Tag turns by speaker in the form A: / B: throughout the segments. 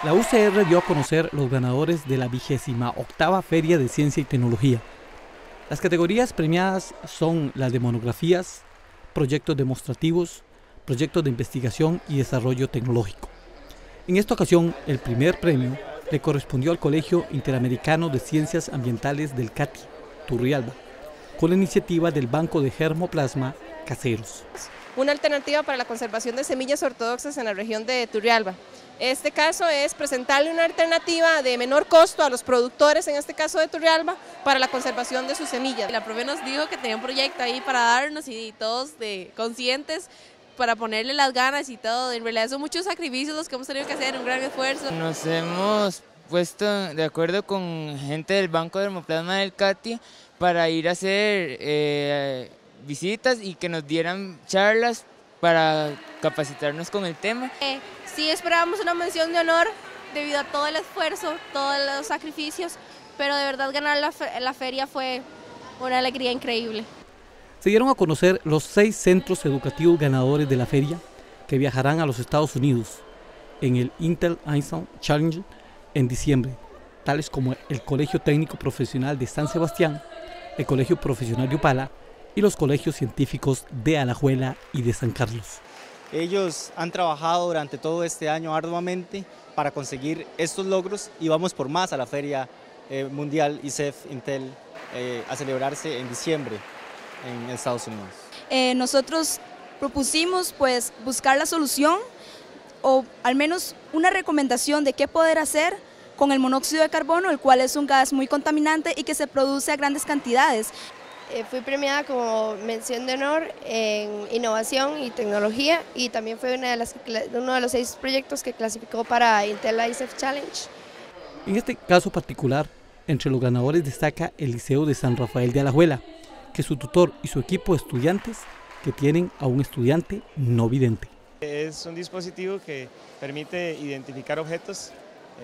A: La UCR dio a conocer los ganadores de la 28ª Feria de Ciencia y Tecnología. Las categorías premiadas son las de monografías, proyectos demostrativos, proyectos de investigación y desarrollo tecnológico. En esta ocasión, el primer premio le correspondió al Colegio Interamericano de Ciencias Ambientales del CATI, Turrialba, con la iniciativa del Banco de Germoplasma Caseros.
B: Una alternativa para la conservación de semillas ortodoxas en la región de Turrialba. Este caso es presentarle una alternativa de menor costo a los productores, en este caso de Turrialba, para la conservación de sus semillas.
C: La profe nos dijo que tenía un proyecto ahí para darnos y todos conscientes para ponerle las ganas y todo. En realidad son muchos sacrificios los que hemos tenido que hacer, un gran esfuerzo.
D: Nos hemos puesto de acuerdo con gente del Banco de Germoplasma del CATI para ir a hacer visitas y que nos dieran charlas para capacitarnos con el tema.
C: Sí esperábamos una mención de honor debido a todo el esfuerzo, todos los sacrificios, pero de verdad ganar la feria fue una alegría increíble.
A: Se dieron a conocer los 6 centros educativos ganadores de la feria que viajarán a los Estados Unidos en el Intel Einstein Challenge en diciembre, tales como el Colegio Técnico Profesional de San Sebastián, el Colegio Profesional de Upala y los colegios científicos de Alajuela y de San Carlos.
E: Ellos han trabajado durante todo este año arduamente para conseguir estos logros y vamos por más a la Feria Mundial ICEF Intel a celebrarse en diciembre en Estados Unidos.
F: Nosotros propusimos pues buscar la solución o al menos una recomendación de qué poder hacer con el monóxido de carbono, el cual es un gas muy contaminante y que se produce a grandes cantidades.
B: Fui premiada como mención de honor en innovación y tecnología y también fue uno de los 6 proyectos que clasificó para Intel ICEF Challenge.
A: En este caso particular, entre los ganadores destaca el Liceo de San Rafael de Alajuela, que su tutor y su equipo de estudiantes que tienen a un estudiante no vidente.
G: Es un dispositivo que permite identificar objetos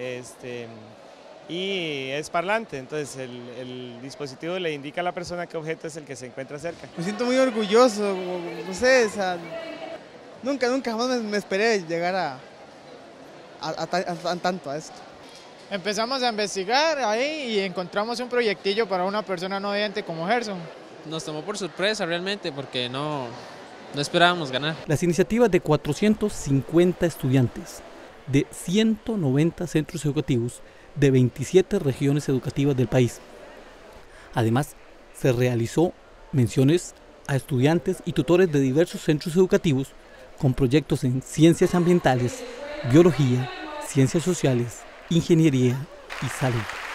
G: y es parlante, entonces el dispositivo le indica a la persona qué objeto es el que se encuentra cerca.
H: Me siento muy orgulloso, no sé, o sea, nunca jamás me esperé llegar a tanto a esto.
I: Empezamos a investigar ahí y encontramos un proyectillo para una persona no vidente como Gerson.
J: Nos tomó por sorpresa realmente porque no esperábamos ganar.
A: Las iniciativas de 450 estudiantes de 190 centros educativos de 27 regiones educativas del país. Además, se realizó menciones a estudiantes y tutores de diversos centros educativos con proyectos en ciencias ambientales, biología, ciencias sociales, ingeniería y salud.